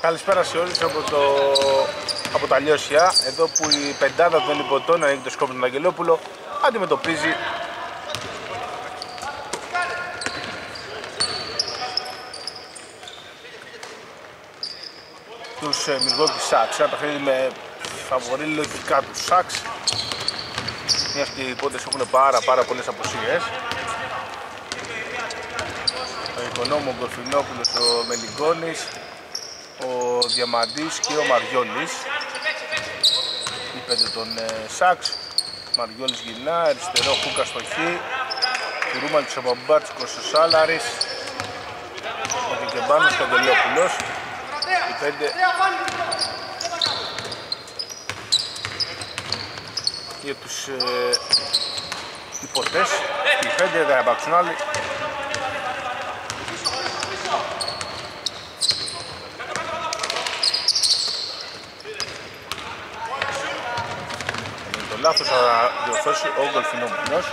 Καλησπέρα σε όλους από τα Λιώσια, εδώ που η πεντάδα των υποτών, ανοίγει το σκόπι του Αγγελόπουλο, αντιμετωπίζει τους Milwaukee Bucks. Ένα παιχνίδι με φαβορί λογικά τους Bucks, μιας και οι υπότες έχουν πάρα πολλές απουσίες. Ο Οικονόμου, ο Γκορφινόπουλος, ο Μελιγκόνης, ο Διαμαντής και ο Μαριόλης. Οι πέντε των Σάξ. Μαριόλης γυρνά, αριστερό Χούκα στο χ. Κουρούμαλης ο Μπαμπάτσικος ο Σάλαρης. Ο Κεκεμπάνος και ο Τελειόπουλος. Οι πέντε για τους υποτές. Οι πέντε δεν θα υπάρξουν άλλοι. Λάθος θα διορθώσει ο Γκολφινόπουλος.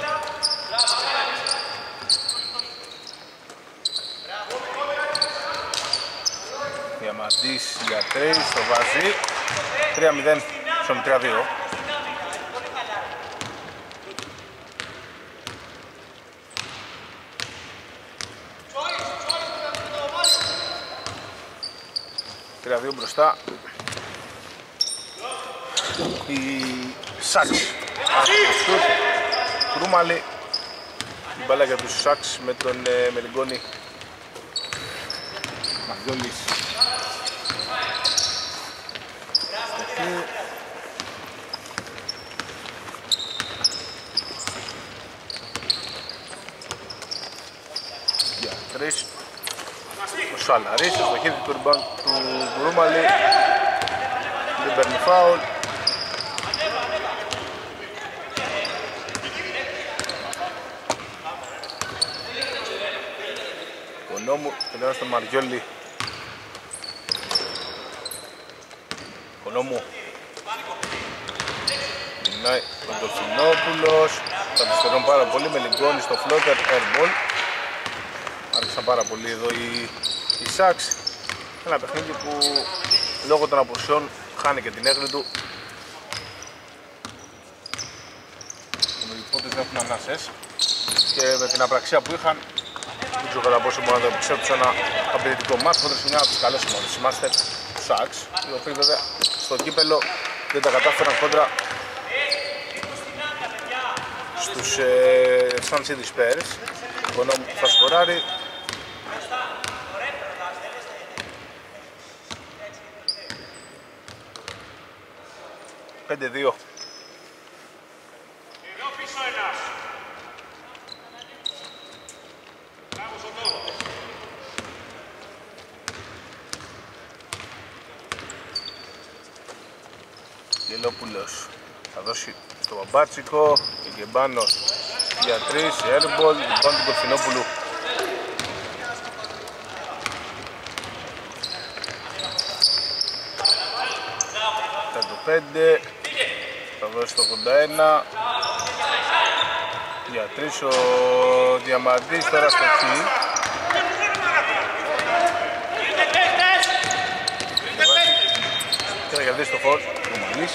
Διαμαντής για 3, το βάζει 3-0 στο 3-2. Μπροστά η Σάξ. Κρούμαλη. Η μπάλα για τους Σάξ με τον Μελιγκόνη. Μαριόλης. Για 3. Ο Σαλαρής, στο χέρι του rebound του Κρούμαλη. Δεν παίρνει φάουλ. Οικονόμου, τελειώνω στον Μαριόλη. Οικονόμου. Μιλάει ο Ντοφινόπουλος. Θα αριστερών πάρα πολύ, με Λιγκόνη στο floater, airball. Άρχισαν πάρα πολύ εδώ οι Σάξ. Ένα παιχνίδι που λόγω των απουσιών χάνει και την έγκλη του. Οι υπότες δεν έχουν ανάσες και με την απραξία που είχαν δεν ξέρω κατά πόσο μπορούν να το επιστρέψουν σε ένα απαιτητικό μάτς. Οπότε σε μια από τις καλές ομάδες είμαστε τους Σάξ, οι οποίοι βέβαια στο κύπελο δεν τα κατάφεραν κόντρα στους Sun City Spurs. Οικονόμου θα σκοράρει. Πέντε-δύο. Γελόπουλος θα δώσει στο Μπαμπάτσικο. Κεκεμπάνος για 3, airball, λοιπόν του Κορφινόπουλου. Θα το 5, θα δώσει το 81. Για 3 ο Διαμαντής, τώρα στο χ. Και θα κερδίσει το φορ, ο Μαλής.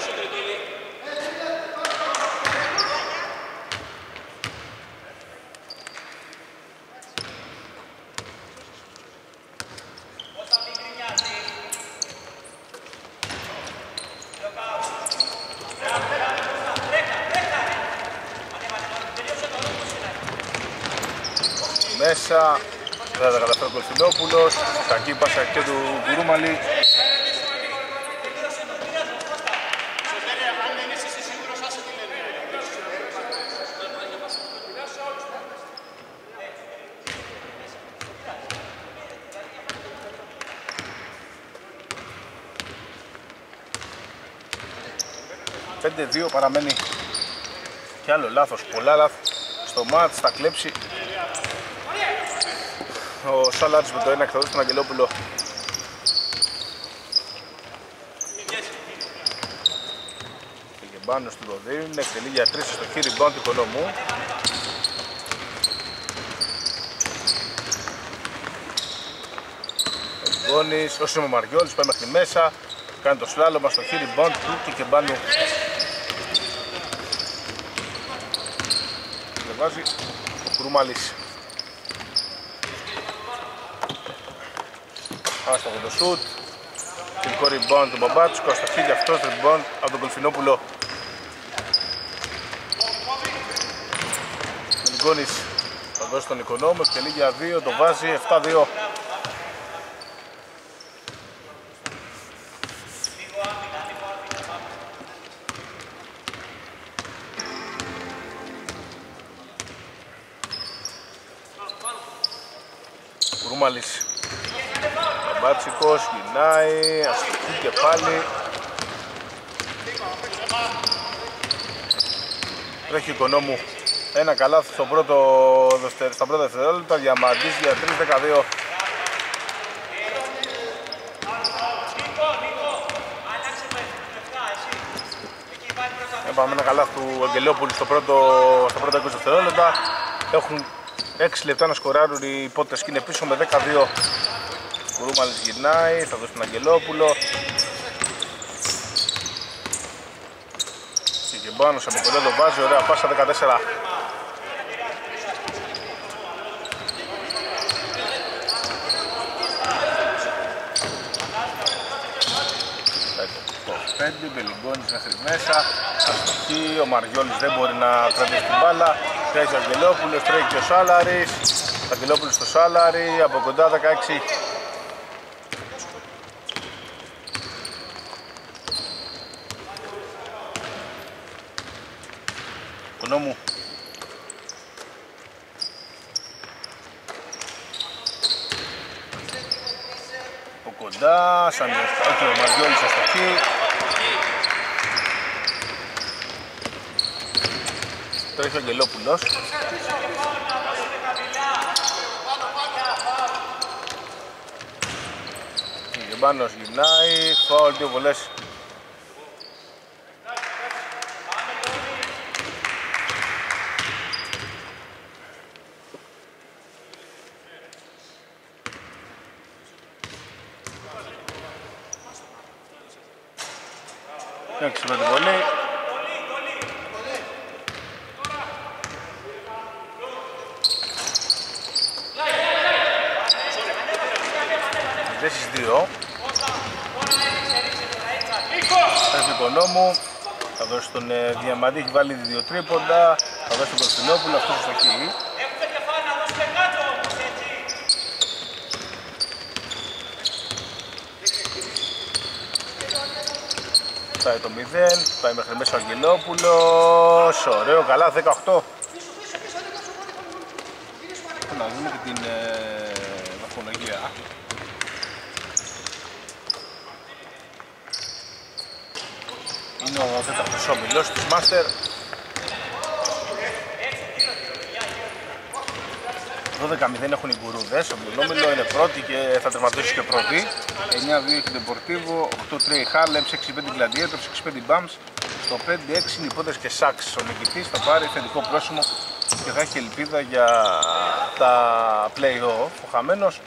Μέσα, δεν θα καταφέρει ο Κολφινόπουλος, κακή πάσα και του Γκουρούμαλη. Πέντε-δύο παραμένει κι άλλο λάθος, πολλά λάθος στο μάτς, θα κλέψει ο Σάλαρης με το 1 εκτελώς στον Αγγελόπουλο. Πήγε πάνω στην Κοδίνη, εκτελεί για 3 στο χείρι rebound του Οικονόμου. Μελιγκόνης, ο Μαριόλης πάει μέχρι μέσα, κάνει το σλάλομα στο χέρι rebound του και Κεμπάνου δεν βάζει ο Κουρούμαλης. Άστοχο το σουτ, τελικό rebound του Μπαμπάτσικο, αστοχή και αυτός rebound από τον Κολφινόπουλο. Μελιγκόνης θα δώσει τον Οικονόμο, εκτελεί για 2, το βάζει 7-2. Κουρούμαλης, Μπαμπάτσικος, γυρνάει, αστοχή και πάλι. Τρέχει ο Οικονόμου. Ένα καλάθι στα πρώτα δευτερόλεπτα, Διαμαντής για 3-12. Πάμε ένα καλάθι του Αγγελόπουλου στα πρώτα 20 δευτερόλεπτα. Έχουν 6 λεπτά να σκοράρουν οι υπότες και είναι πίσω με 12. Κουρούμαλης γυρνάει, θα δώσει τον Αγγελόπουλο. Και πάνω από κοντά το βάζει, ωραία πάσα 14. Μελιγκόνης μέχρι μέσα, αστοχή, ο Μαριόλης δεν μπορεί να κρατήσει την μπάλα. Τρέχει ο Αγγελόπουλος, τρέχει και ο Σάλαρης. Ο Αγγελόπουλος στο Σάλαρη, από κοντά 16. Οικονόμου. Από κοντά, σαν όχι ο Μαριόλης αστοχή. Τρέχει ο Αγγελόπουλος. Ο Γεμπάνος γυρνάει, φάουλ, 2 βολές. Έξι με την βολή. Θέσεις 2. Έχει Οικονόμου. Θα δώσει τον Διαμαντή, έχει βάλει 2 τρίποντα. Θα δώσει τον Κωνσταντινόπουλο, αυτός στο χέρι. Πάει το 0, πάει μέχρι μέσα ο Αγγελόπουλος. Ωραίο, καλά, 18. Να δούμε και την βαθμολογία. Είναι ο τέταρτος όμιλος της Μάστερ. 12-0 έχουν οι γκουρούδες, ο Μπλονόμιλο είναι πρώτη και θα τερματίσει και πρώτη. 9-2 έχει τον Πορτίβο, 8-3 η Χάρλεμς, 6-5 Gladiators, 6-5 Bums. Στο 5-6 είναι υπότες και Σάξ. Ο νικητής θα πάρει θετικό πρόσημο και θα έχει ελπίδα για τα play-off. Ο χαμένος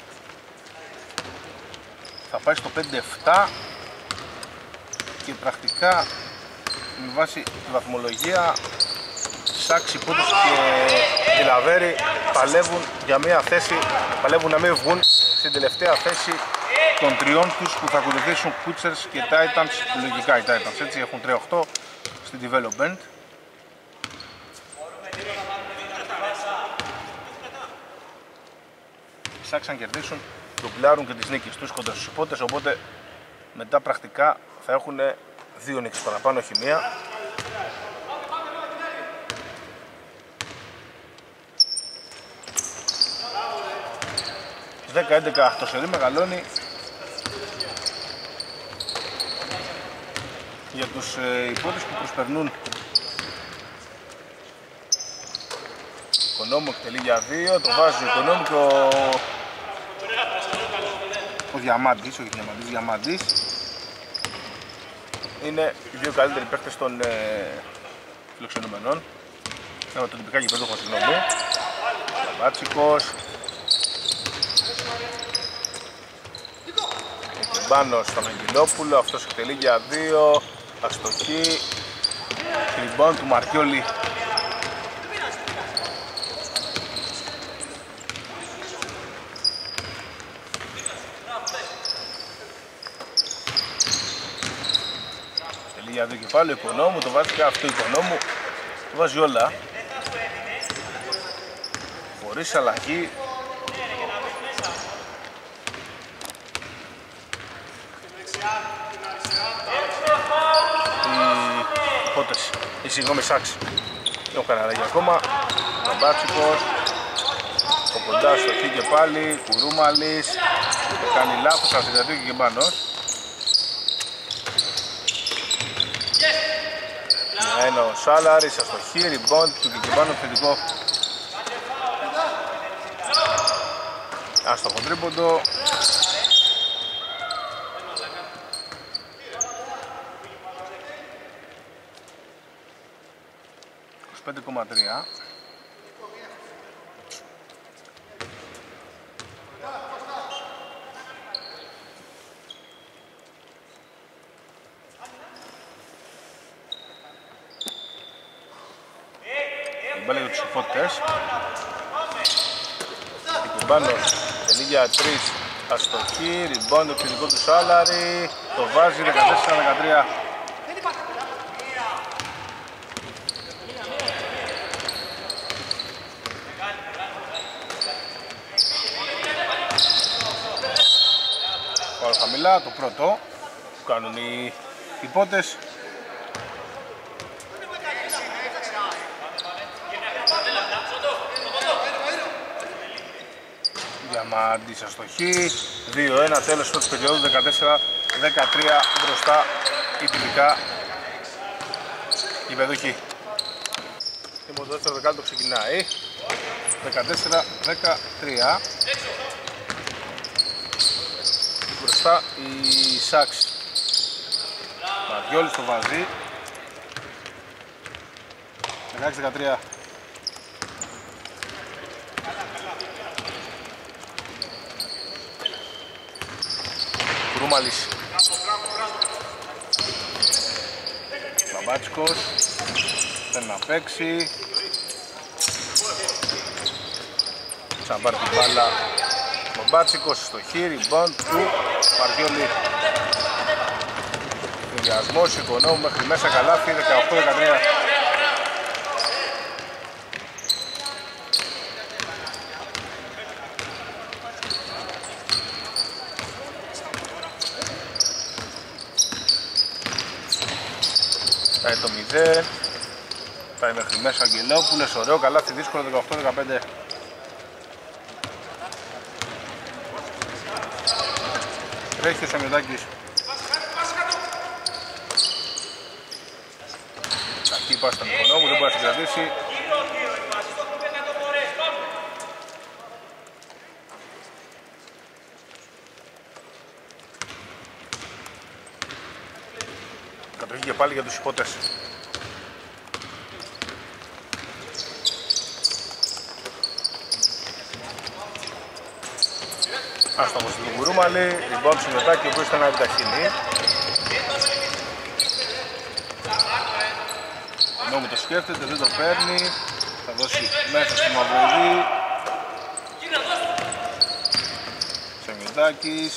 θα πάει στο 5-7 και πρακτικά με βάση τη βαθμολογία Σάξ, Υπότες και Λαβέρι παλεύουν για μια θέση, παλεύουν να μην βγουν στην τελευταία θέση των τριών τους που θα ακολουθήσουν Κουτσέρς και Titans. Λογικά οι Titans έτσι έχουν 3-8 στην development. Οι Σάξ αν κερδίσουν ντουμπλάρουν και τις νίκες τους κοντά στους Υπότες, οπότε μετά πρακτικά θα έχουν 2 νίκες παραπάνω, όχι μία. Στις 10-11 το σερί μεγαλώνει για τους Υπότες που προσπερνούν. Οικονόμου εκτελεί για 2, το βάζει ο Οικονόμου και ο Διαμάντης, όχι Διαμαντής, Διαμαντής. Είναι οι δύο καλύτεροι παίκτες των φιλοξενούμενων. Έχουμε τον τυπικά γηπέδοχο, συγγνώμη. Μπατσικός. Πάνω στον Αγγελόπουλο, αυτός εκτελεί για 2, αστοχή, rebound του Μαριόλη. Εκτελεί για 2 και πάλι ο Οικονόμου, το βάζει και αυτό ο Οικονόμου, το βάζει όλα, χωρίς αλλαγή. Συγγνώμη, Σάξ. Δεν έχω κανένα αλλαγή ακόμα. Μπαμπάτσικος. Από κοντά στο χ και πάλι. Κουρουμάλης. Κάνει λάθος, αφιδατή και Μπάνος. Ένα ο Σάλαρης, αστοχή, rebound του Κικεμπάνου, θετικό. Άστοχο τρίποντο. 5,3. Μπάλα για τους υπότες. Κικεμπάνος τελεί για 3, αστοχή, rebound το επιθετικό του Σάλαρη, το βάζει 14-13. Χαμηλά, το πρώτο που κάνουν οι υπότες. Διαμάντης αστοχή, 2-1, τέλος της περίοδου, 14-13 μπροστά υπηρικά η παιδούχη. Το δεύτερο δεκάλεπτο ξεκινάει, 14-13. Μπροστά η Σάξ. Μαριόλης το βάζει. 16-13. Κουρουμάλης. Μπαμπάτσικος. Θέλει να παίξει. Ξαναπάρει την μπάλα. Μπαμπάτσικος στο χείρι, rebound του Μαριόλη. Συνδυασμός Οικονόμου μέχρι μέσα καλάθι, 18-13. Πάει το 0. Πάει μέχρι μέσα Αγγελόπουλος, ωραίο καλάθι, δύσκολο, 18-15. Τρέχει ο Σαμιωτάκης. Κακή πάση στον Οικονόμου, δεν μπορεί να συγκρατήσει. Κατοχή και πάλι για τους υπότες. Άστοχος του Κουρουμάλη, rebound του Σιμετάκη, ο οποίος ήταν να επιταχύνει. Ο Νόμου το σκέφτεται, δεν το παίρνει. Θα δώσει μέσα στο Μαυροειδή. Σιμετάκης.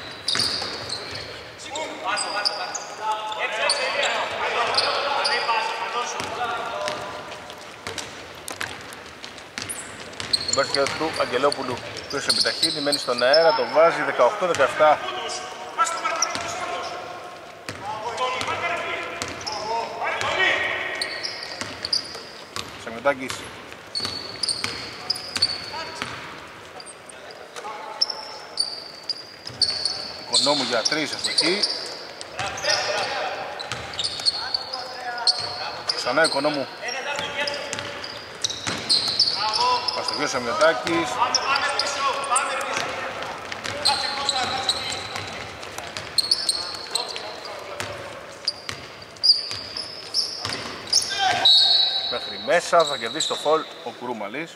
Ο μπάσκετ του Αγγελόπουλου που επιταχύνει, μένει στον αέρα, το βάζει 18-17. Σαμιωτάκης. Οικονόμου για 3 αστοχή. Ξανά Οικονόμου. Αστοχή ο Σαμιωτάκης. Μέχρι μέσα θα κερδίσει το φολ ο Κουρουμάλης.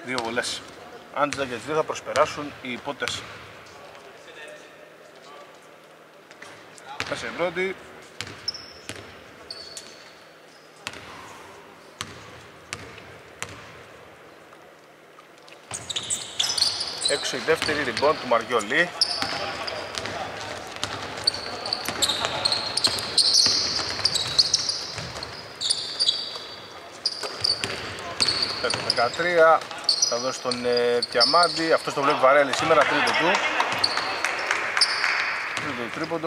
Δύο βολές. Αν τις και τις δύο θα προσπεράσουν οι υπότες. Μέσα η πρώτη. Έξω η δεύτερη rebound του Μαριόλη. 13, θα δώσει τον Διαμάντη, αυτός το βλέπει Βαρέλη σήμερα, τρίτο του. Τρίτο τρίποντο.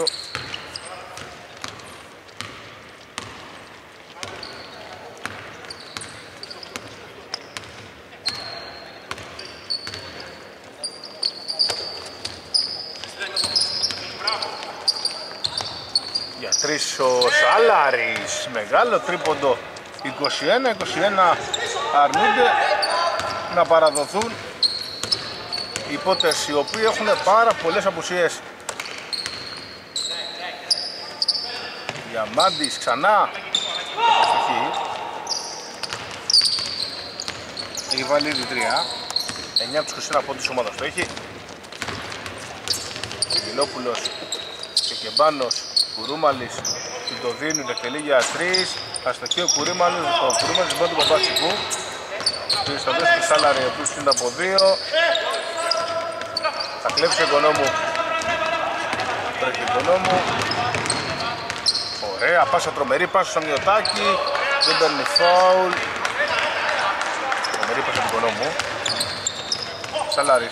Για τρεις ο Σάλαρης, μεγάλο τρίποντο. 21-21 αρνούνται να παραδοθούν οι υπότες, οι οποίοι έχουν πάρα πολλές απουσίες. Διαμάντης ξανά. Έχει βάλει ήδη 3. 9 από τους 21 πόντους ομάδας το έχει. Γελόπουλος και Κεμπάνος, Κουρούμαλης, του το δίνουν, εκτελεί για 3. Αστοχή ο Κουρούμαλης μπαίνει του Παπάτσικου. Πήρε στο δέστο του Σάλαρη, ο οποίος είναι από 2. Θα κλέψει ο Οικονόμου. Τρέχει ο Οικονόμου. Ωραία, πάσα τρομερή, πάσα στο Μιωτάκι. Δεν παίρνει φάουλ. Τρομερή πάσα του Οικονόμου. Σάλαρης.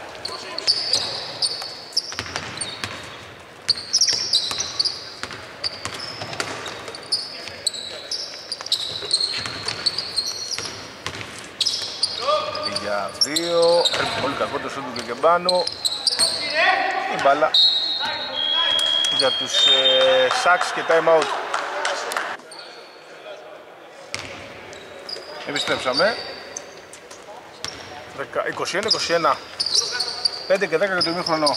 Για 2, πολύ κακό το σούτ του Κεμπάνου. Η μπάλα για τους Σάξ και time out. Επιστρέψαμε. 21-21, 5 και 10 για το ημίχρονο.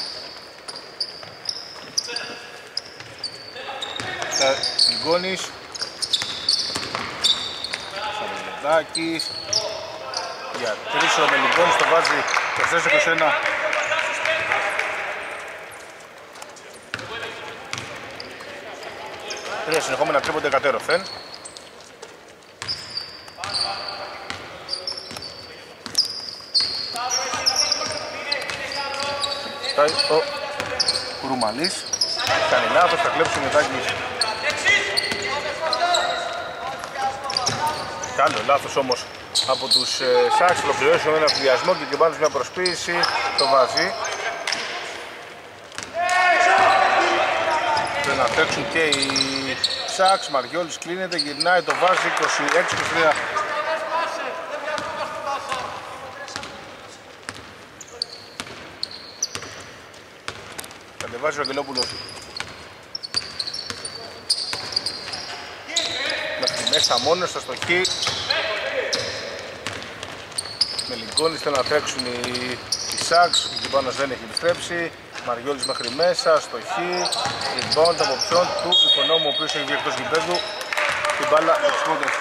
Γκόνης, Σαρελετάκης. Για 3 ο Μελιγκόνης το βάζει 24-21. Τρία συνεχόμενα τρίποντα κατέρωθεν. Φτάει ο Κουρουμαλής. Κάνει λάθος, θα κλέψει ο Μιωτάκης. Καλό λάθος όμως από τους Σάξ, ολοκληρώσει με ένα φιλιασμό και πάνω μια προσποίηση, το βάζει. Πρέπει να τρέξουν και οι Σάξ, Μαριόλης κλείνεται, γυρνάει, το βάζει 26-23. Κατεβάζει ο Αγγελόπουλος. Μέχρι μέσα μόνος, στο στοχή. Μελιγκόνης θέλουν να τρέξουν οι Σάξ, ο Κιμπάνος δεν έχει επιστρέψει. Μαριόλης μέχρι μέσα, στοχή. Rebound από ποιον του Οικονόμου, ο οποίος έχει βγει εκτός γηπέδου. Την μπάλα για τους πόντες.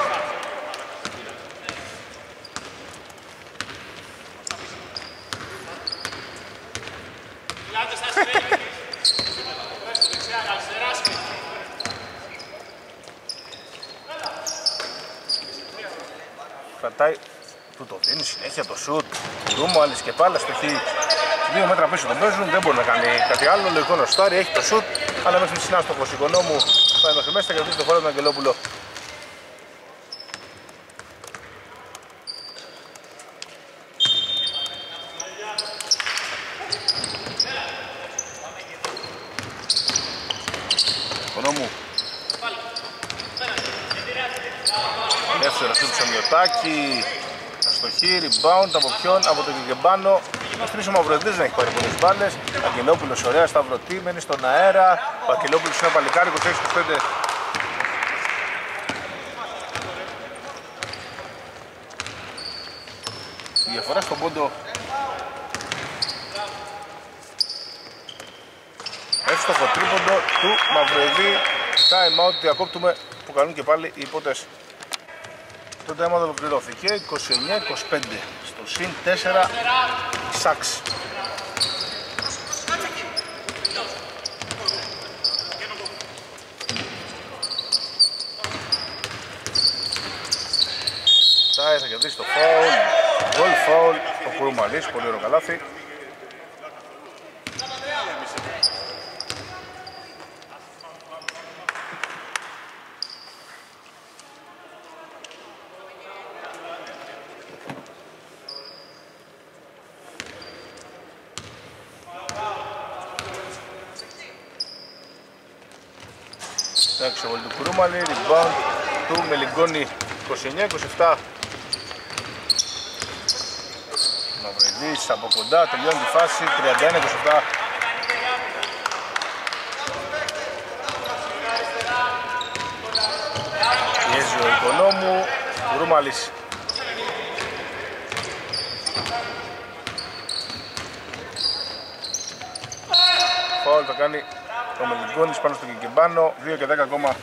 Κρατάει, του το δίνει συνέχεια το σουτ. Ρούμαλης και πάλι στοχή. 2 μέτρα πίσω τον παίζουν, δεν μπορεί να κάνει κάτι άλλο. Λογικό να στάρει, έχει το σουτ, αλλά μέχρι συνάστοχος Οικονόμου πάει μέχρι μέσα και το φορά τον Αγγελόπουλο. Οικονόμου. Δεύτερο σουτ στο Μιωτάκι. Αστοχή, rebound από ποιον, από τον Κεμπάνο. Ο Χρήστος ο Μαυροειδής δεν έχει πάρει πολλές μπάλες. Αγγελόπουλος ωραία, σταυρωτή, μένει στον αέρα. Ο Αγγελόπουλος είναι παλικάρι, 26-25. Η διαφορά στον πόντο. Εύστοχο τρίποντο του Μαυροειδή. Time out, διακόπτουμε που κάνουν και πάλι οι υπότες. Το τέμα ολοκληρώθηκε 29-25 στο συν 4 Σάξ. Θα κερδίσει το φάουλ, γκολ φάουλ, ο Κουρουμαλής, πολύ ωραίο καλάθι. Εντάξει, ο βολή του Κουρουμαλή, rebound του Μελιγκόνη 29-27. Μαυριδής από κοντά, τελειώνει τη φάση 31-27. Πιέζει ο Οικονόμου, Κουρουμαλής. Φάουλ θα κάνει ο Μελιγκόνης πάνω στο Κικεμπάνο, 2 και 10 ακόμα.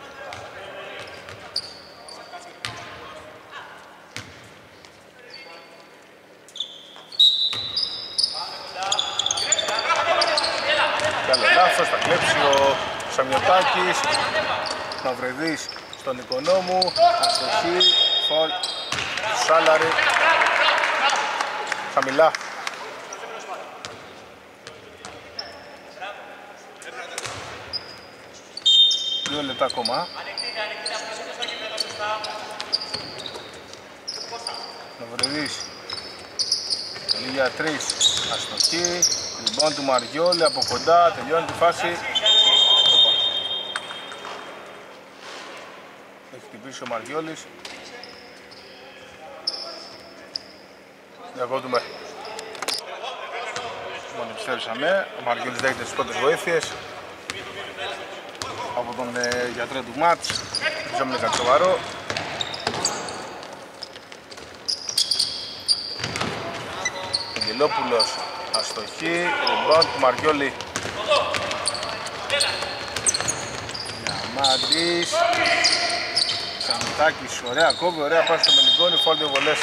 Θα κλέψει ο Σαμιωτάκης, Μαυρεδής στον Οικονόμου, αστοχή, φολ, Σάλαρη, χαμηλά. 2 λεπτά ακόμα. Μαυρεδής, τελεί για 3, αστοχή. Λοιπόν του Μαριόλη από κοντά, τελειώνει τη φάση. Έχει χτυπήσει ο Μαριόλης. Διακόπτουμε. Λοιπόν, επιστρέψαμε. Ο Μαριόλης δέχεται τις πρώτες βοήθειες από τον γιατρό του μάτς. Ελπίζαμε να είναι κάτι σοβαρό. Αγγελόπουλος, αστοχή, rebound του Μαριόλη. Διαμάντης, Σαμιτάκης, ωραία κόβει, ωραία πάση στο Μελιγκόνη, φάουλ 2 βολές.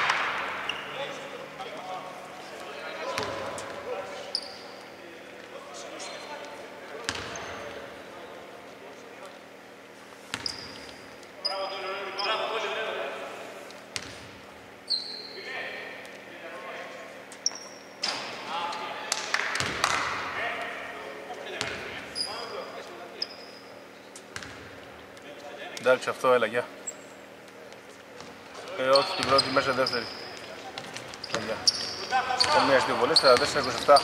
Εντάξει, αυτό έλα, γεια. Όχι, την πρώτη μέσα δεύτερη. Γεια. Μία στις δύο βολές, 44-27.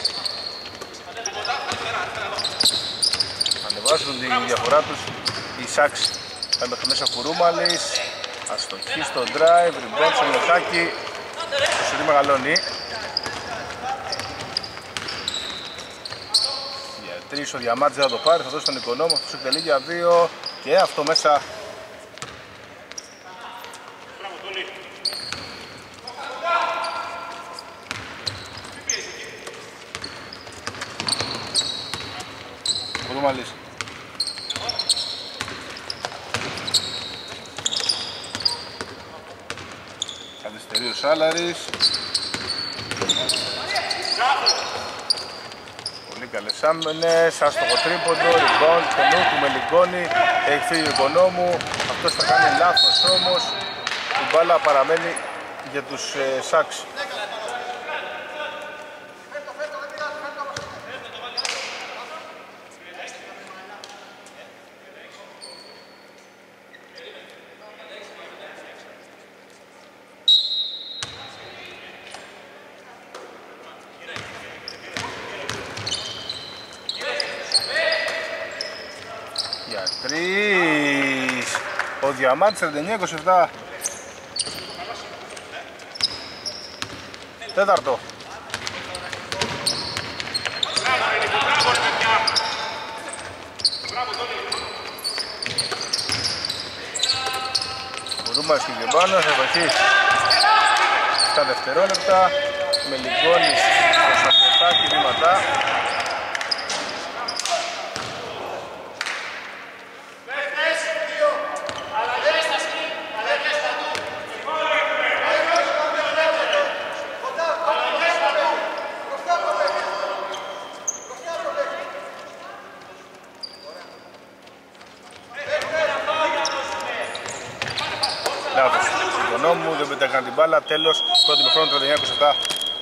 Ανεβάζουν τη διαφορά τους οι Σάξ. Πάει μέχρι μέσα Κουρουμαλής. Αστοχή στο drive, rebound στο Μιωτάκι. Το σειρί μεγαλώνει. Για 3 ο Διαμάτζης δεν θα το πάρει, θα δώσει τον Οικονόμο, αυτός εκτελεί για 2. Και αυτό μέσα. Κουρουμαλής. Καθυστερεί ο Σάλαρης. Πολύ καλές άμυνες, άστοχο τρίποντο, rebound, κενού του Μελιγκόνη, έχει φύγει ο Οικονόμου, αυτός θα κάνει λάθος όμως, η μπάλα παραμένει για τους Σάξ. Για 3, ο Διαμάντης 39-27. Τέταρτο. Μπορούμε στην Κεμπάνο, θα βρεθεί στα δευτερόλεπτα. Μελιγκόνης στο Σαμπιωτάκι, βήματα. Οικονόμου, δεν πέταγαν την μπάλα, τέλος, πρώτη μηχρόνου 39-27.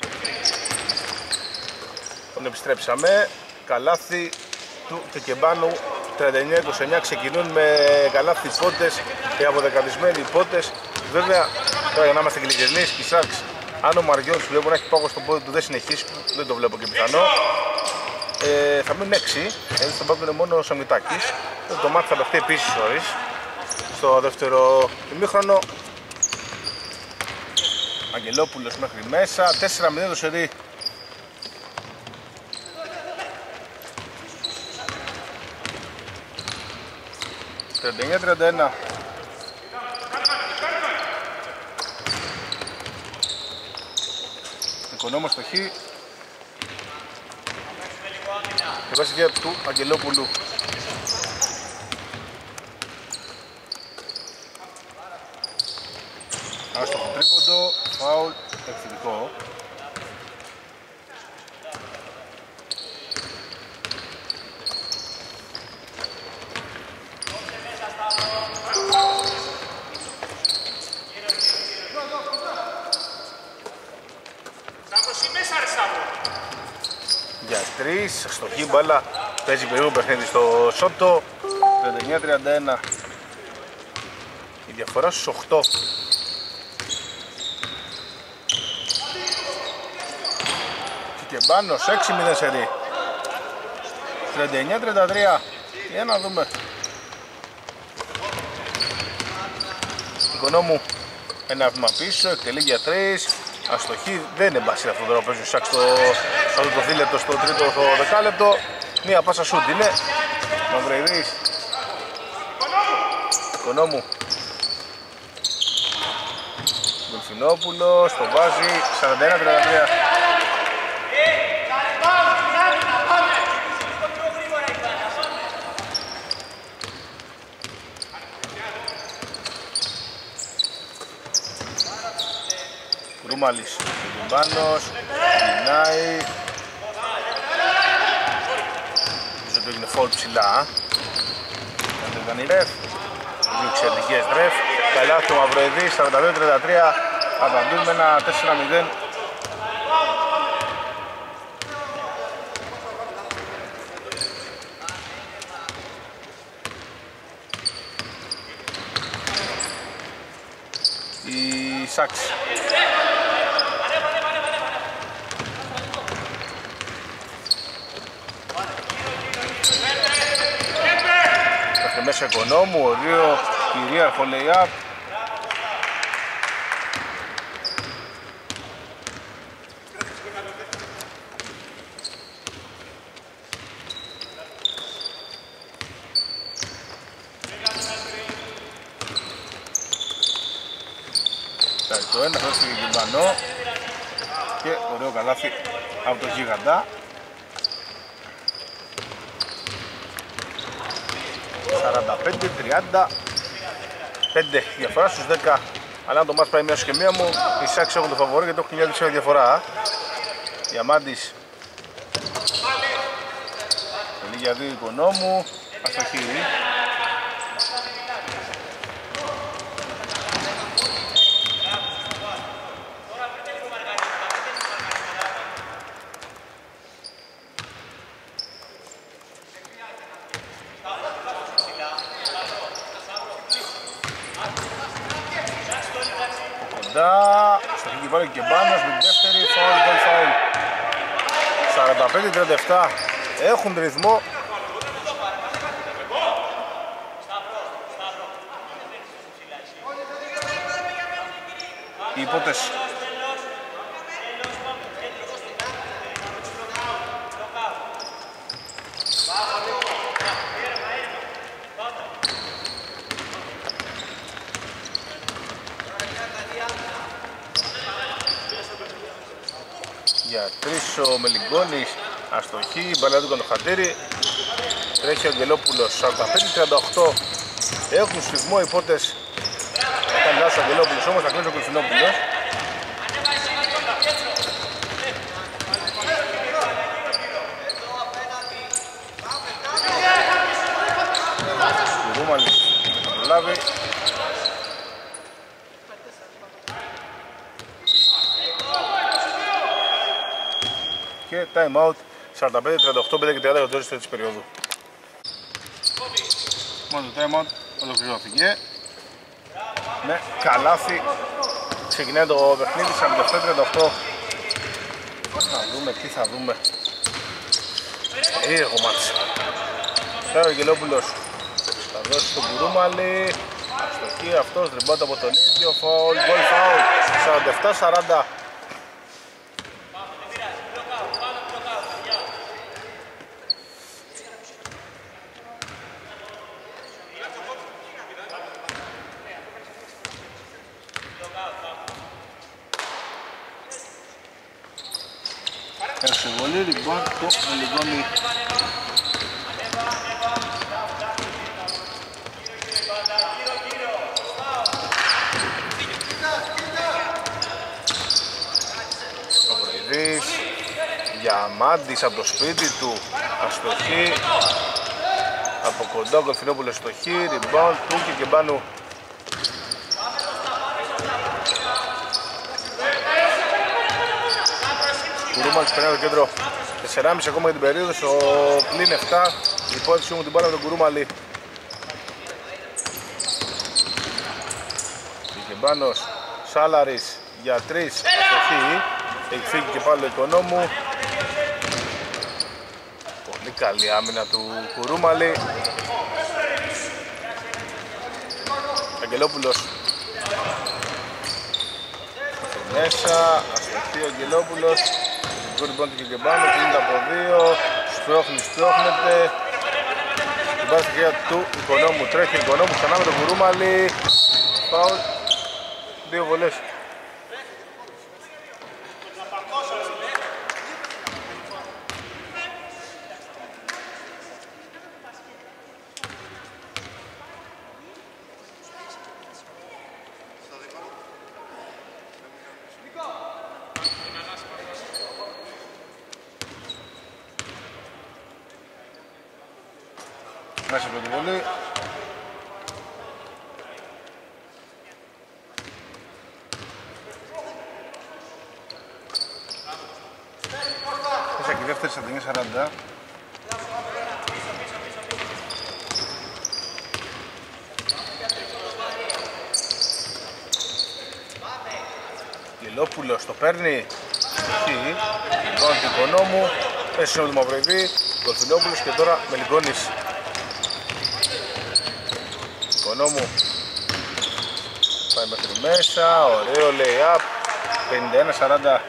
Τον επιστρέψαμε, καλάθι του Τεκεμπάνου 39-29, ξεκινούν με καλάθι πόντες και αποδεκατισμένοι πόντες. Βέβαια, τώρα για να είμαστε ειλικρινείς, η Σάξ, αν ο Μαριόλης βλέπω να έχει πάγο στον πόδι του δεν συνεχίσει, δεν το βλέπω και πιθανό, θα μείνουν 6, γιατί στον πάγκο είναι μόνο ο Σαμιτάκης. Το μάτι θα παιχτεί επίσης ώρες στο δεύτερο ημίχρονο. Αγγελόπουλος μέχρι μέσα, 4-0 το σερί. «39-31». Οικονόμος στο χ. Και βάζει και του Αγγελόπουλου. Άστοχο τρίποντο, φάουλ, ευθυντικό. Για 3, αστοχή μπάλα, παίζει περίπου παιχνίδι στο Σότο, 39-31. Η διαφορά στους 8. Τικεμπάνος 6-0 σερί. 39-33. Για να δούμε. Οικονόμου ένα βήμα πίσω, εκτελεί για 3. Αστοχή, δεν είναι μπάση αυτό τώρα που παίζει ο Σάξ στο το δίλεπτο, στο τρίτο το δεκάλεπτο. Μία πάσα σούτ είναι. Μαυρεϊδής. Οικονόμου. Δελφινόπουλος, το βάζει, 41-33. Ρούμαλης, Λιμπάνος, γυρνάει. Δεν το έγινε φόλ ψηλά. Δεν ήταν η ρεφ. Δύο εξαιρετικές ρεφ. Καλά το Μαυροειδή, 42-33. Απαντούν με ένα 4-0. Η Σάξ. Μέσα Οικονόμου, ωραίο κυρίαρχο lay-up. Το ένα θα έφυγε Γυμπανό και ωραίο καλάθι από το Γίγαντα. 45-35 διαφορά στους 10. Αλλά αν το μάτς πάει μία και μία μου, οι Σάξ έχουν το φαβορί γιατί έχουν μια δεξιά διαφορά. Διαμάντης. Τελεί για 2 Οικονόμου. Αστοχή. Στο χίκι βάλει και Μπάνος με τη δεύτερη, φάουλ. 45-37, έχουν ρυθμό. Οι υπότες. Για 3 ο Μελιγκόνης, αστοχή, μπαλά του Κοντοχαντήρη. Τρέχει ο Αγγελόπουλος, 45-38. Έχουν σφιγμό οι πότες. Ήταν λάθος ο Αγγελόπουλος, όμως θα κλείσει ο Κολφινόπουλος. Ο Ρούμαλης θα προλάβει. και time out 45-38, 5 και 30 για το όριστο της περίοδου. Μόνο το time out ολοκληρώθηκε με καλάθι. Ξεκινάει το παιχνίδι 47-38. Να δούμε τι θα δούμε. Περίεργο μάτς. Τώρα ο Γελόπουλος θα δώσει στον Κουρούμαλη. Αστοχή αυτός, ριμπάουντ από τον ίδιο. Φαουλ, γκολ φαουλ. 47-40. Εξεβολή, ριμπάουντ το Μελιγόνι. Διαμάντης από το σπίτι του, αστοχή. Από κοντά ο Κολφινόπουλος αστοχή, rebound του και Κεμπάνου. Κουρούμαλης περνάει το κέντρο. 4,5 ακόμα για την περίοδο, στο πλήν 7. Η υπόθεση μου την μπάλα από τον Κουρούμαλη. Και Κεμπάνος, Σάλαρης για 3, αστοχή. Έχει φύγει και πάλι ο Οικονόμου. Πολύ καλή άμυνα του Κουρούμαλη. Αγγελόπουλος μέσα, αστοχή ο Αγγελόπουλος. Το ριμπάουντ του Κεμπάνου, 50 από 2. Σπρώχνεται. Την πάει στη χέρια του Οικονόμου, τρέχει ο Οικονόμου ξανά με τον Κουρούμαλη. Φάουλ, 2 βολές. Μέσα από την βολή. Μέσα και η δεύτερη στα 40. Γελόπουλος το παίρνει. Εκεί. Τον Οικονόμου. Πέσει με το Μαυροειδή. Κολφινόπουλος και τώρα Μελιγόνης. Οικονόμου πάει μέχρι μέσα, ωραίο lay-up, 51-40.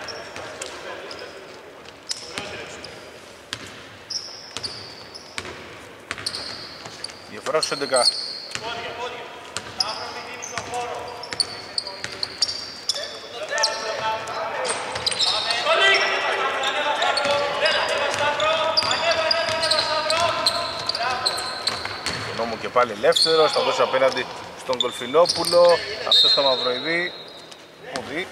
Διαφορά στους 11. Και πάλι ελεύθερος, θα δώσει απέναντι στον Κολφινόπουλο. Αυτό στο Μαυροειδή. Πουδί.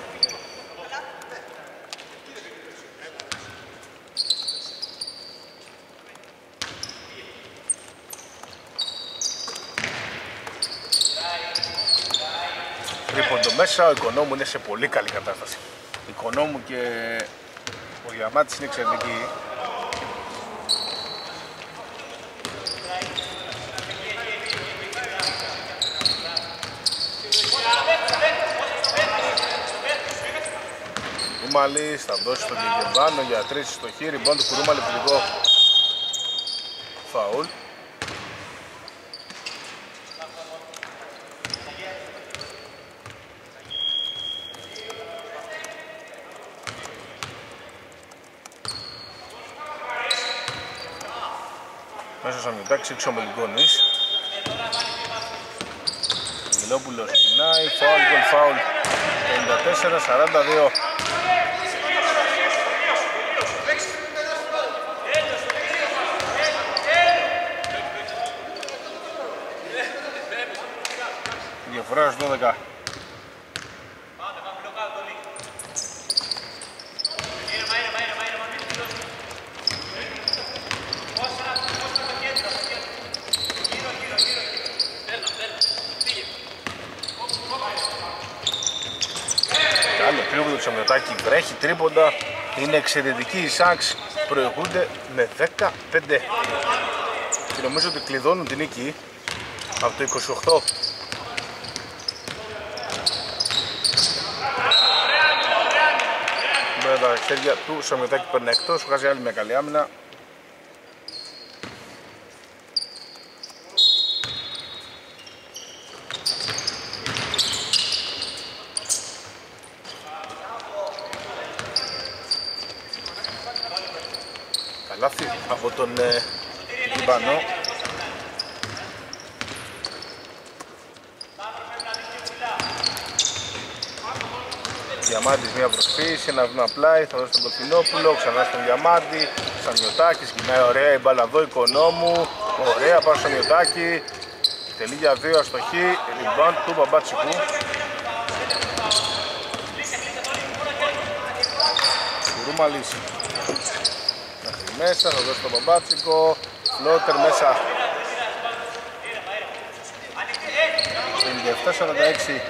Τρίποντο μέσα, ο Οικονόμου είναι σε πολύ καλή κατάσταση. Οικονόμου και ο Διαμάτης είναι εξαιρετική. Κουρούμαλης θα δώσει τον Κεμπάνο για 3 στο χείρι, rebound του Κουρούμαλη, φιλικό φαουλ. Μέσα στο αμυντάξει έξω ο Μελιγόνης. Μιλόπουλος γυρνάει, φαουλ, γκολ φαουλ, 54-42. Διαφορά στους 12. Καλό τρίποντο του Σαμιωτάκη, βρέχει τρίποντα. Είναι εξαιρετικοί οι Σάξ, προηγούνται με 15 και νομίζω ότι κλειδώνουν την νίκη από το 28. Με τα χέρια του Σαμιωτάκη παίρνει εκτός, βγάζει άλλη μια καλή άμυνα. Καλάθι από τον Λιμπανό. Διαμάντης μια προσφύση, ένα βήμα πλάι, θα δώσει τον Κολφινόπουλο, ξανά στον Διαμάντη. Σαμιωτάκης, γυρνάει ωραία η μπάλα εδώ, Οικονόμου. Ωραία, πάνω στο Σαμιωτάκη. Τελεί για 2 αστοχή, rebound του Μπαμπάτσικου. Κουρούμαλης μέχρι μέσα, θα δώσει τον Μπαμπάτσικο. Φλότερ μέσα. 57-46.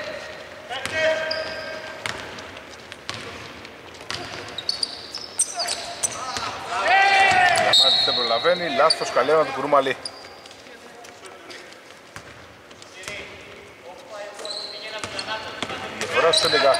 Διαμάτης δεν προλαβαίνει, λάθος καλέμα του Κουρούμαλη. Διαφορά στους 11.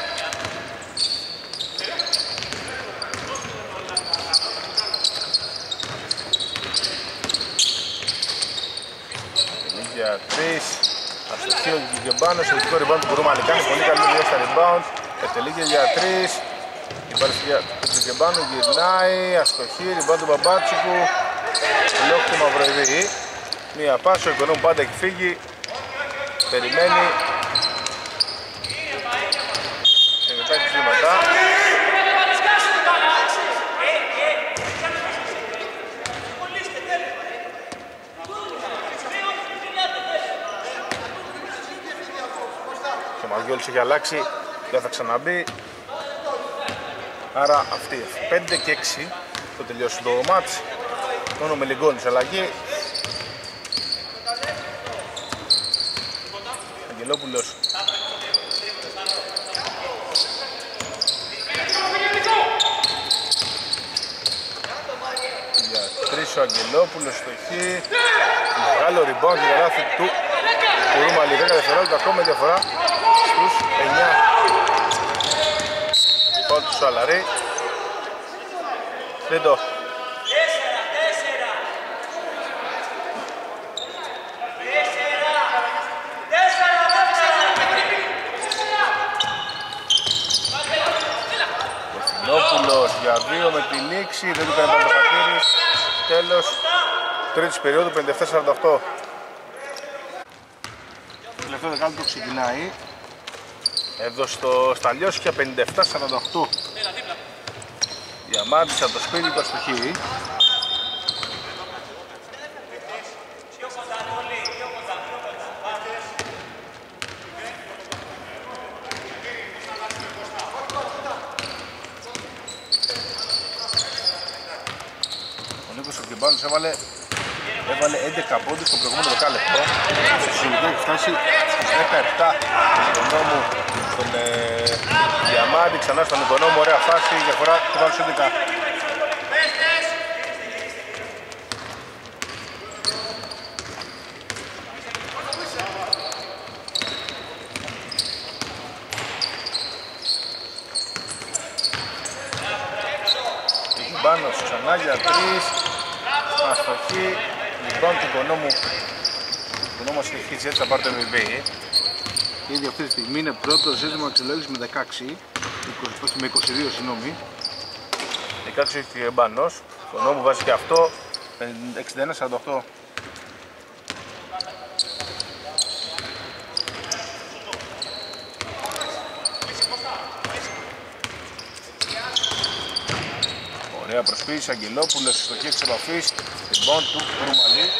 Για 3. Αστοχή ο Γκεμπάνος, ειδικό rebound του Κουρούμαλη. Κάνει πολύ καλή δουλειά στα rebound. Εκτελείται για 3. Η μπάλα του Γκεμπάνου γυρνάει. Αστοχή, rebound του Μπαμπάτσικου. Λόκ του Μαυροειδή. Μία πάση, ο Οικονόμου πάντα έχει φύγει. Περιμένει. Και μετά έχει βήματα. Και ο Μαργιόλης έχει αλλάξει. Δεν θα ξαναμπεί. Άρα αυτοί 5 και 6 το τελειώσει το μάτς. Μόνο με Λιγκόνης αλλαγή. Αγγελόπουλος. Για 3 ο Αγγελόπουλος στο χ. Μεγάλο rebound και καλάθι του Κουρούμαλη. 10 δευτερόλεπτα ακόμα διαφορά στους 9. Φάουλ του Σαλαρή. Τρίτο. Κοφινόπουλος για 2 με την νήξη, δεν του κάνει παντοχατήρης. Τέλος τρίτης περίοδου, 57-48. Το τελευταίο δεκάλεπτο ξεκινάει εδώ στα Λιώσια, 57-48. Διαμάντης από το σπίτι του αστοχή. Ο Νίκος ο Κιμπάνος έβαλε 11 πόντους στο προηγούμενο δεκάλεπτο. Στο συνολικό έχει φτάσει στους 17. Στον Οικονόμου, στον Διαμάντη, ξανά στον Οικονόμου, ωραία φάση, διαφορά του πάνω στους 11. Κιμπάνος ξανά για 3. Αστοχή, λοιπόν του Οικονόμου. Ο Οικονόμος έχει έτσι θα πάρει το MVP. Ήδη αυτή τη στιγμή είναι πρώτο ζήτημα αξιολόγηση με 16, όχι με 22 συγγνώμη. 16 έχει ο Εμπάνος, ο Οικονόμου βάζει και αυτό, 61-48. Ωραία προσποίηση, Αγγελόπουλος, στοχή εξ επαφής, λοιπόν του Κουρούμαλη.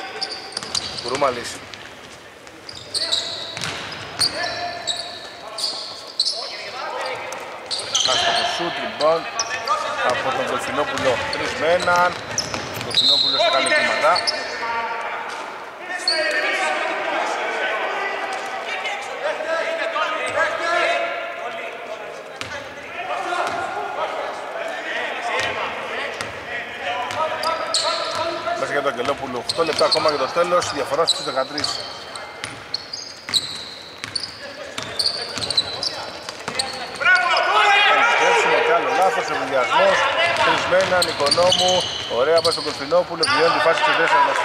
Κουρούμαλης. shoot, rebound από τον Κολφινόπουλο 3 με 1. Ο Κολφινόπουλος κάνει κύματα. Μέσα για τον Αγγελόπουλο, 8 λεπτά ακόμα για το τέλος, διαφορά στους 13. Και άλλο λάθος, εμβολιασμός, 3 με 1, Νικονόμου, ωραία πάει στον Κολφινόπουλο, βγαίνει τη φάση της εντές αναστού.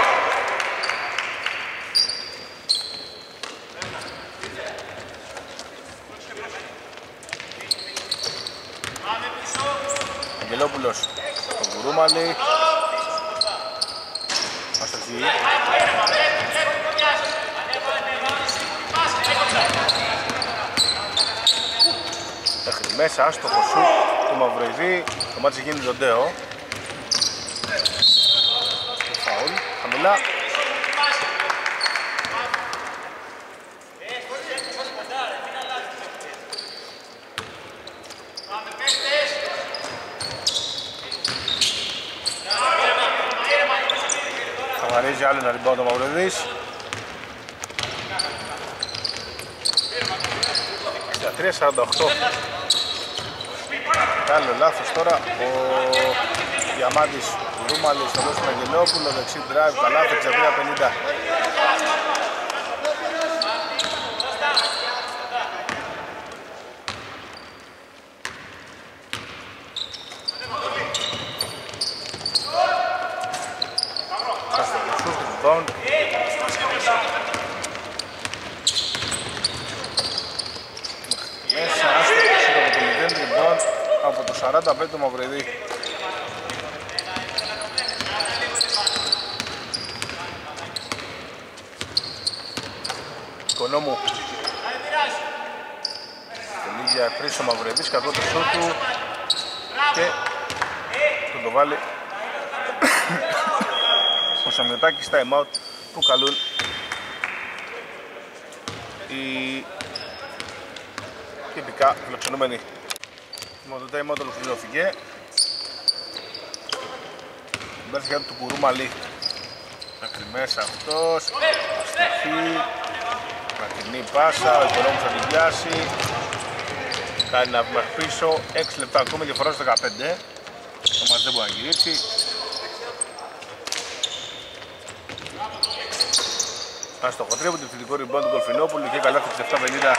Αγγελόπουλος, τον Κουρούμαλη, αστοχή. Μέχρι μέσα, άστοχο σουτ του Μαυροειδή, το μάτσι γίνει ζωντέο. Φαουλ, χαμηλά. Χαρίζει άλλο ένα rebound ο Μαυροειδής. 63-48. Άλλο λάθος τώρα ο Διαμάντης Ρούμαλης, θα δώσει τον Αγγελόπουλο, δεξί drive, καλά, 63-50. Μέσα, άστοχο από το 0 rebound από το 45 το Μαυροειδή. Οικονόμου. Τελεί για 3 ο Μαυροειδής, κακό το σούτ του και τον το βάλει ο Σαμιωτάκης time out που καλούν οι τυπικά φιλοξενούμενοι. Το time out ολοκληρώθηκε. Μπέρθει κάτω του Κουρούμαλη. Μέχρι μέσα αυτός. Αστοχή. Μακρινή πάσα. Ο Οικονόμους θα την πιάσει. Κάνει ένα βήμα πίσω. 6 λεπτά ακόμη, διαφορά στο 15. Το μας δεν μπορεί να γυρίσει. Αστοχο τρίπο του επιθετικό rebound του Κολφινόπουλου και καλά στο 67-50.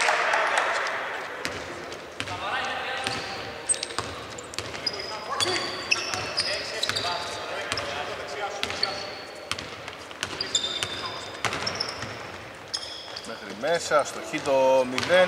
Μέσα, αστοχή το 0.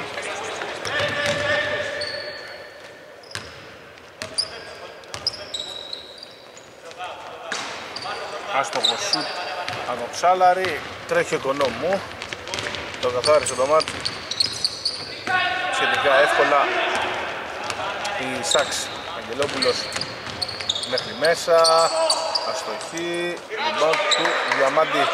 Άστοχο σουτ από το Ψάλαρη. Τρέχει ο Οικονόμου. Το καθάρισε το μάτι σχετικά εύκολα η Σάξ. Αγγελόπουλος μέχρι μέσα. Αστοχή. Rebound του Διαμάντη.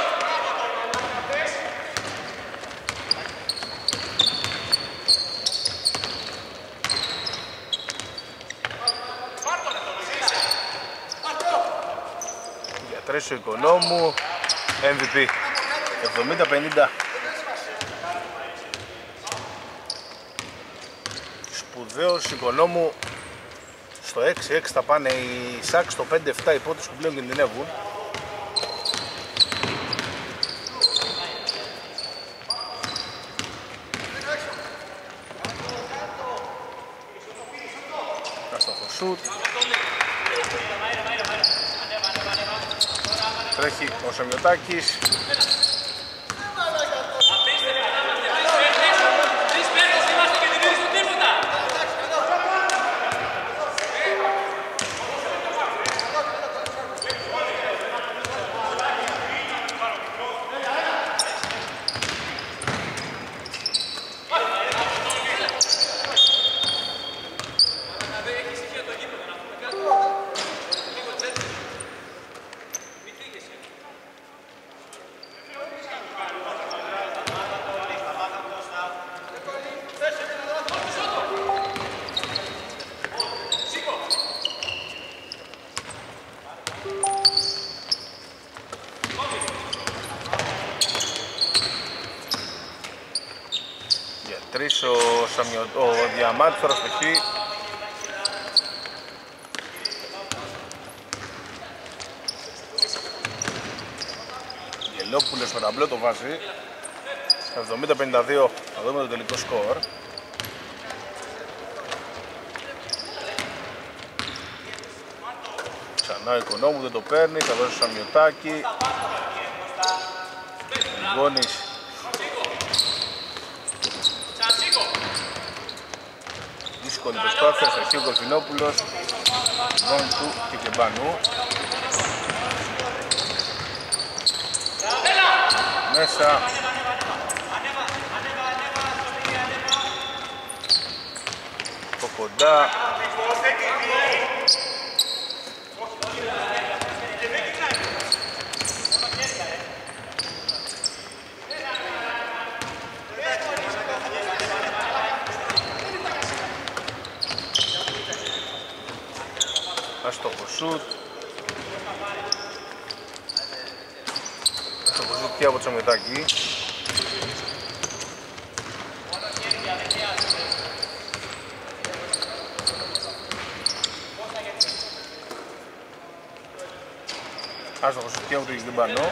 Ο Οικονόμου, MVP, 70-50. Σπουδαίος Οικονόμου στο 6-6 θα πάνε οι Σάξ, στο 5-7 οι πόντες που πλέον κινδυνεύουν. Άστοχο σουτ. Τρέχει ο Σαμιωτάκης. Για 3 ο Διαμάντης τώρα στο χ. Γελόπουλος με ταμπλό το βάζει. 70-52, θα δούμε το τελικό σκορ. Ξανά ο Οικονόμου δεν το παίρνει, θα δώσει στο Σαμιωτάκη. Γκόνης. Δύσκολη προσπάθεια, στο χείο Κολφινόπουλος. Γκόνη του και Κεμπάνου. Μέσα. Από κοντά. Αστόχο σουτ. Αστόχο σουτ και από το Σαμιωτάκη. Άστοχο σουτ και από το Κεμπάνου.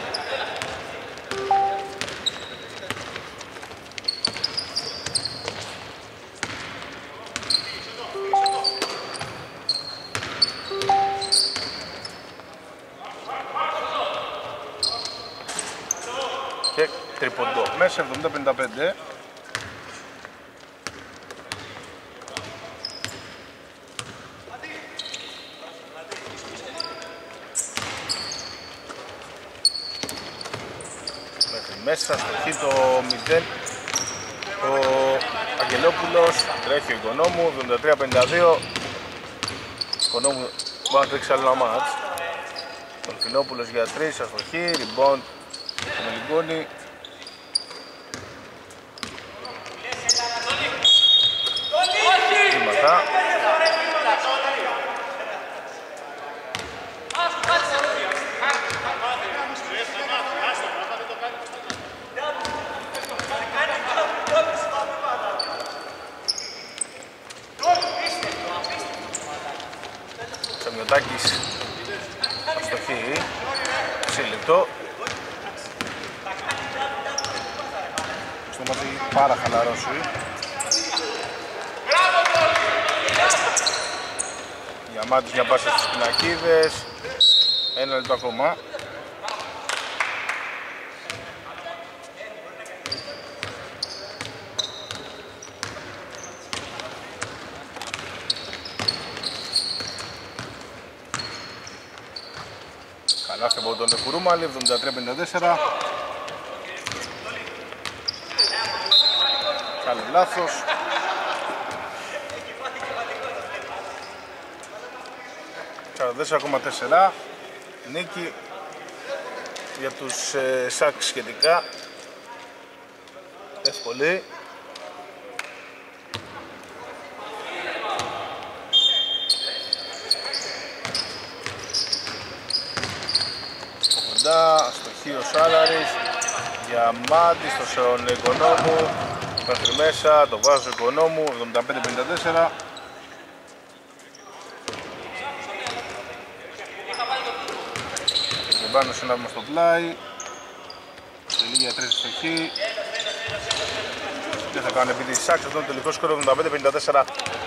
Και τρίποντο μέσα, 70-55. Μέχρι μέσα, στο χ το 0. Ο Αγγελόπουλος τρέχει ο Οικονόμου, 73-52. Οικονόμου μπορεί να τρέξει άλλο ένα μάτς. Τον Κολφινόπουλος για 3, αστοχή, rebound το Μελιγκόνη. Βήματα. Σαμιωτάκης αστοχή, σύλληπτο. Στο μάτι πάρα χαλαρώσει. Διαμάντης μια πάσα στις πινακίδες. 1 λεπτό ακόμα. Καλάθι από τον Κουρουμάλη, 73-54. Καλό λάθος. ...44,4. Νίκη για τους Σάκς σχετικά. Εύκολη. Αστοχή ο Σάλαρης. Διαμάντης στον Οικονόμου. Μέχρι μέσα, το βάζει ο Οικονόμου. 75-54. Και πάνω συνάβημα στο πλάι. Τελεί για 3 αστοχή. Και θα κάνουν επειδή Σάξ, αυτό είναι το τελικό σκορ 75-54.